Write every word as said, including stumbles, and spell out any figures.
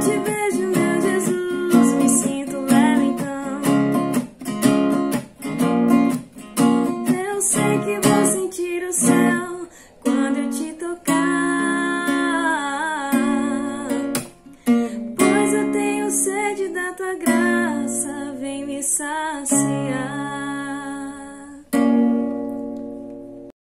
te vejo, meu Jesus, me sinto leve então. Eu sei que vou sentir o céu quando eu te tocar, pois eu tenho sede da tua graça, vem me saciar.